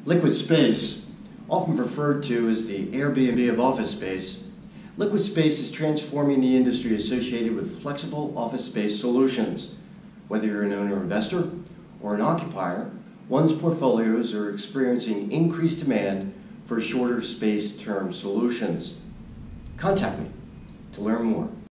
LiquidSpace, often referred to as the Airbnb of office space, LiquidSpace is transforming the industry associated with flexible office space solutions. Whether you're an owner-investor or an occupier, one's portfolios are experiencing increased demand for shorter space term solutions. Contact me to learn more.